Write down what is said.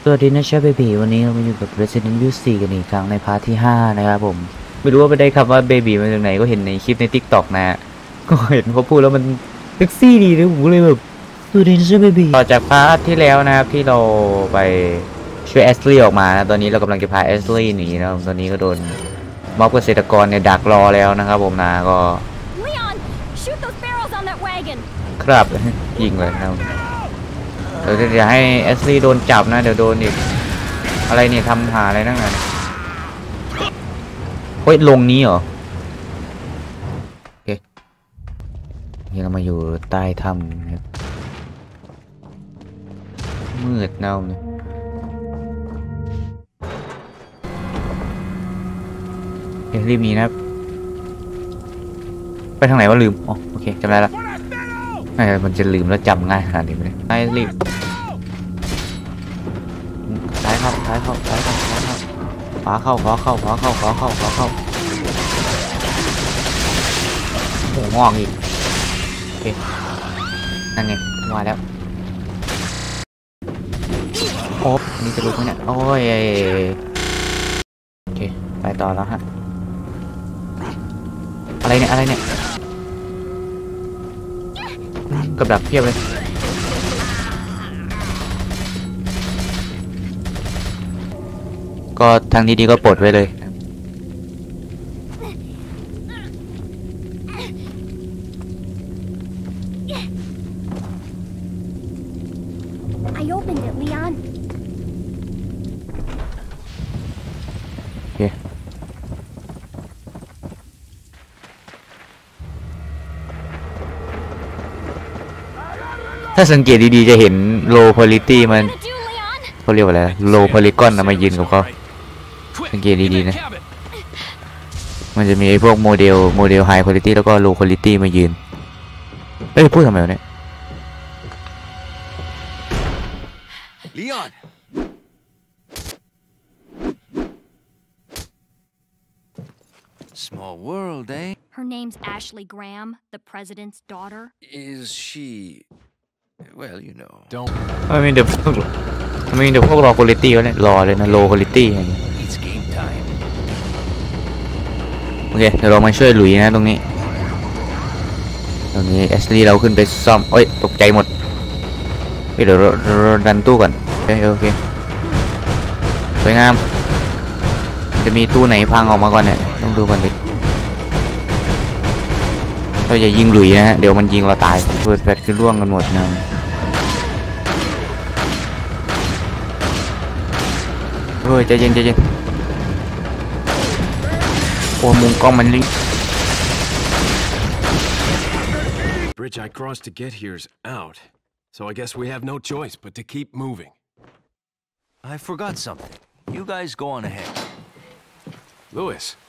สวัสดีนะเชฟเบบีวันนี้เรามาอยู่กับ Resident Evil 4กันอีกครั้งในพาร์ทที่5นะครับผมไม่รู้ว่าไปได้คำว่าเบบีมาจากไหนก็เห็นในคลิปใน TikTok นะก็เห็นเขาพูดแล้วมันเซ็กซี่ดีนะผมเลยแบบสวัสดีนะเชฟเบบีต่อจากพาร์ทที่แล้วนะครับที่เราไปช่วยแอสลีย์ออกมานะตอนนี้เรากำลังจะพาแอสลีย์หนีนะตอนนี้ก็โดนม็อบเกษตรกรเนี่ยดักรอแล้วนะครับผมนะก็ครับยิงเลยนะครับเดี๋ยวจะให้แอสลีย์โดนจับนะเดี๋ยวโดนอีกอะไรเนี่ยทำหาอะไรนั่งไงเฮ้ยลงนี้เหรอโอเคนี่เรามาอยู่ใต้ถ้ำครับมืดเน่าเนี่ยรีบหนีนะครับไปทางไหนวะลืมอ๋อโอเคจำได้ละมันจะลืมแล้วจำง่ายขนาดนี้ไหมไอ้รีบซ้ายเข้าซ้ายเข้าซ้ายเข้าซ้ายเข้าขวาเข้าขวาเข้าขวาเข้าขวาเข้าขวาเข้าโอ้งอกอีกโอเคนั่นไงว่าแล้วโอ้นี่จะลุกไหมเนี่ยโอ้ยโอเคไปต่อแล้วฮะอะไรเนี่ยอะไรเนี่ยกับดักเพียบเลยก็ทางดีๆก็ปลดไว้เลยถ้าสังเกตดีๆจะเห็นโลโพลิตี้มันเขาเรียกว่าอะไรโลโพลิกอนมายืนกับเขาสังเกตดีๆนะมันจะมีไอ้พวกโมเดลไฮคุณภาพแล้วก็โลคุณภาพมายืนเอ้ยพูดทำไมวะเนี่ย Leon Small world, eh? Her name's Ashley Graham, the president's daughter. Is she... Well, you know. ไม่มีเดี๋ยวพวกรอคุณภาพวะเนี่ยรอเลยนะโลคุณภาพอย่างเงี้ย It's game time. โอเคเดี๋ยวเรามาช่วยหลุยนะตรงนี้แอชลีย์เราขึ้นไปซ่อมเอ้ยตกใจหมดเดี๋ยวเราดันตู้ก่อนโอเคสวยงามจะมีตู้ไหนพังออกมาก่อนเนี่ยต้องดูก่อนดิเราจะยิงหลุยนะฮะเดี๋ยวมันยิงเราตายเปิดแฟลชคือร่วงกันหมดนะเฮ้ยใจเย็นโอ้มุมกล้องมันลิง Bridge I crossed to get here's out, so I guess we have no choice but to keep moving. I forgot something. You guys go on ahead. Lewis,